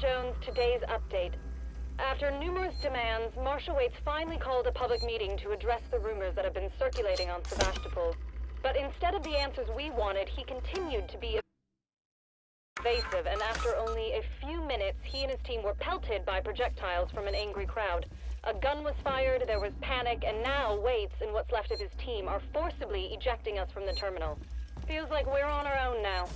Jones, today's update. After numerous demands, Marshal Waits finally called a public meeting to address the rumors that have been circulating on Sevastopol. But instead of the answers we wanted, he continued to be evasive, and after only a few minutes, he and his team were pelted by projectiles from an angry crowd. A gun was fired, there was panic, and now Waits and what's left of his team are forcibly ejecting us from the terminal. Feels like we're on our own now.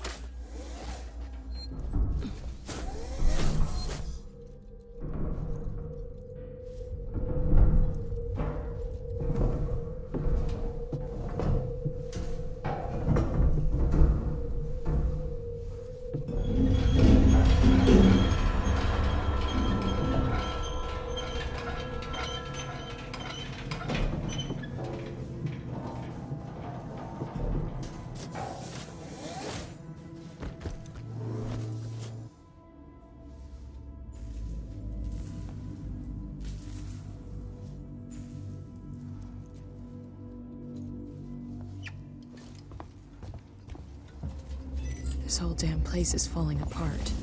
This whole damn place is falling apart.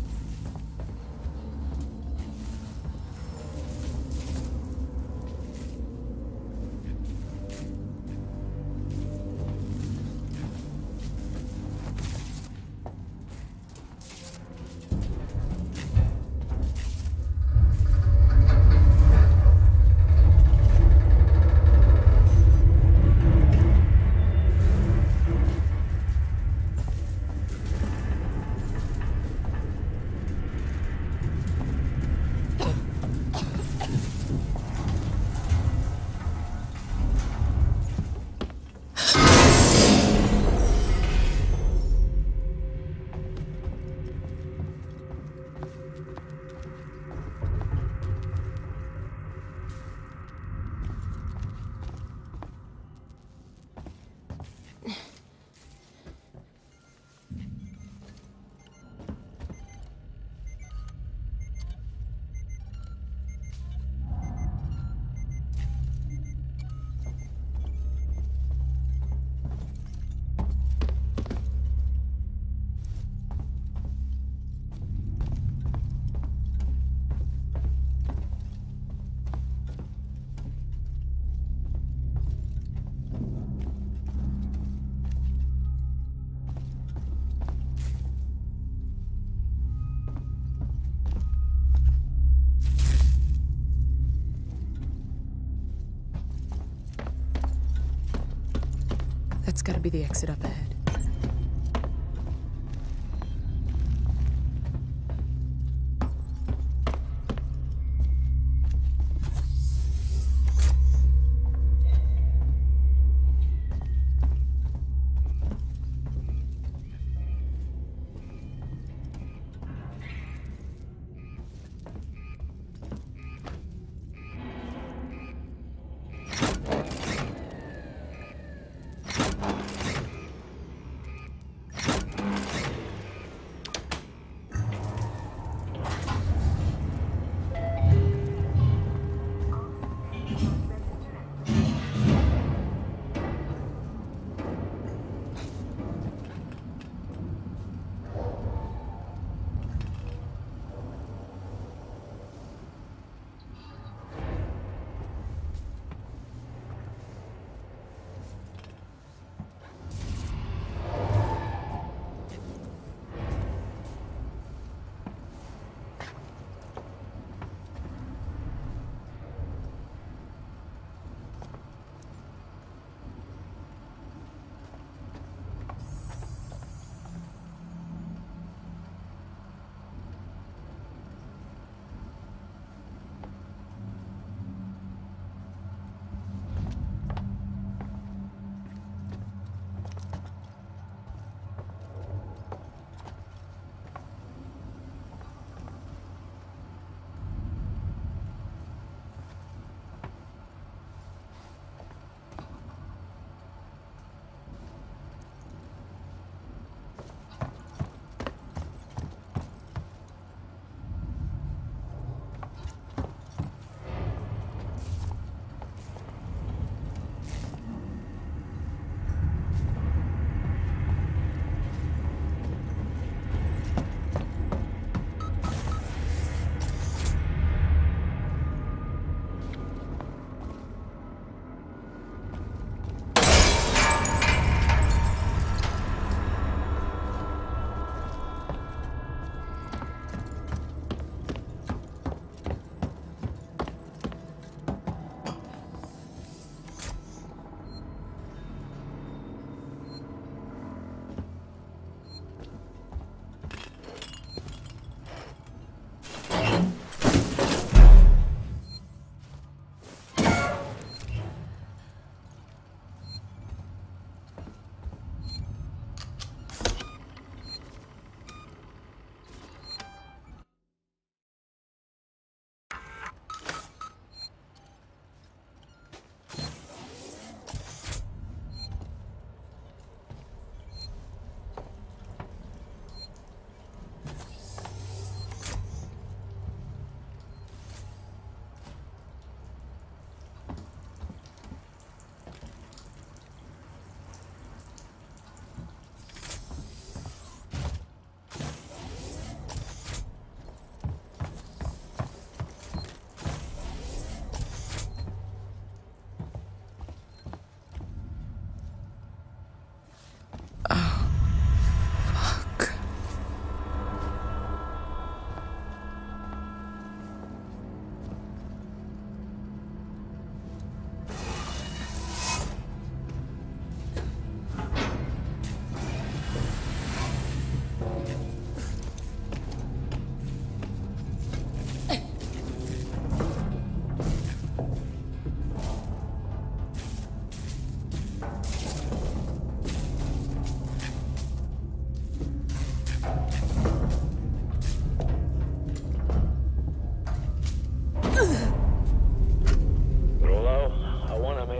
That's gotta be the exit up ahead.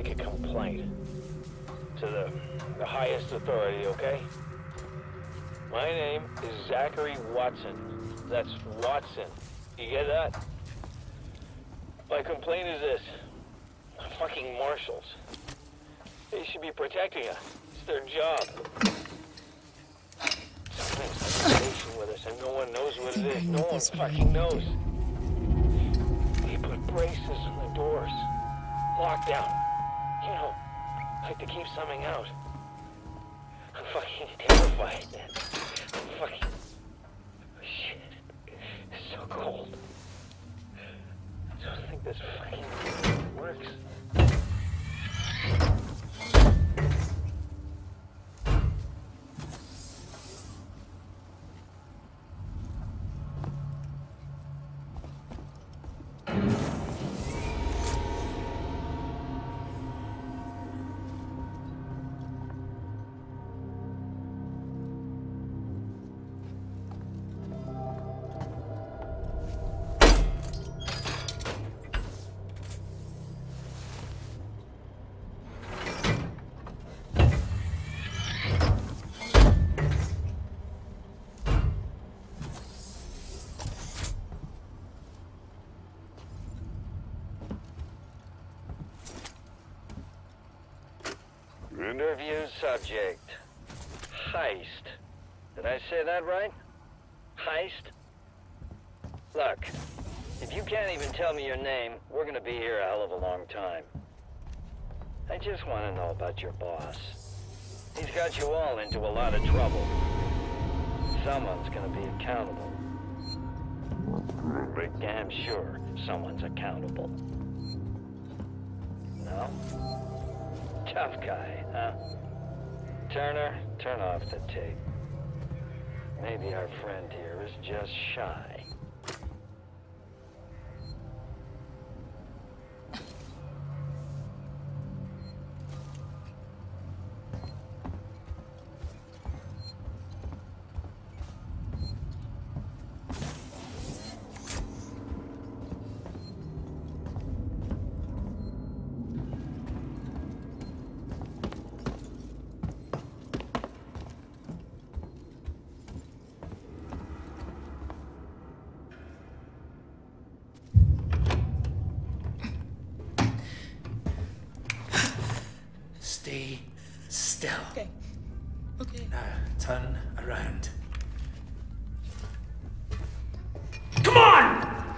make a complaint. To the highest authority, okay? My name is Zachary Watson. That's Watson. You get that? My complaint is this. Fucking marshals. They should be protecting us. It's their job. Sometimes they're on station with us and no one knows what it is. No one fucking knows. They put braces on the doors. Lockdown. You know, like to keep something out. I'm fucking terrified, man. I'm fucking... Shit. It's so cold. I don't think this fucking works. Interview subject. Heist. Did I say that right? Heist? Look, if you can't even tell me your name, we're gonna be here a hell of a long time. I just want to know about your boss. He's got you all into a lot of trouble. Someone's gonna be accountable. We're damn sure someone's accountable. No? Tough guy, huh? Turner, turn off the tape. Maybe our friend here is just shy. Stay still. Okay. Okay. Now, turn around. Come on!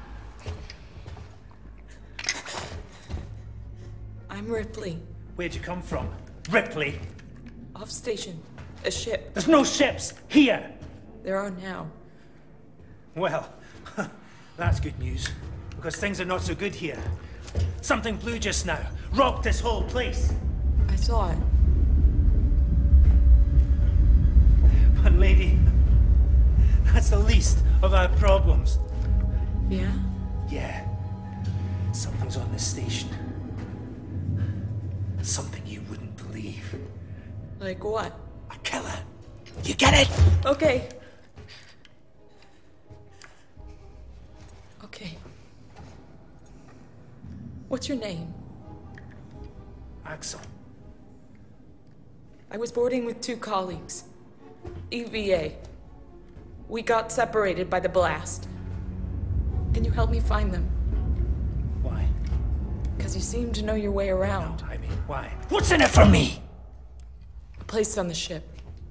I'm Ripley. Where'd you come from? Ripley? Off station. A ship. There's no ships here! There are now. Well, that's good news. Because things are not so good here. Something blue just now. Rocked this whole place. I saw it. But lady, that's the least of our problems. Yeah? Yeah. Something's on this station. Something you wouldn't believe. Like what? A killer. You get it? Okay. Okay. What's your name? Axel. I was boarding with 2 colleagues. EVA. We got separated by the blast. Can you help me find them? Why? Because you seem to know your way around. No, I mean, why? What's in it for me? A place on the ship.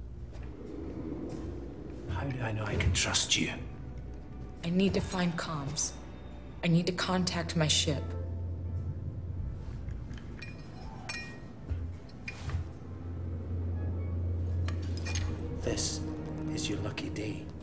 How do I know I can trust you? I need to find comms. I need to contact my ship. This is your lucky day.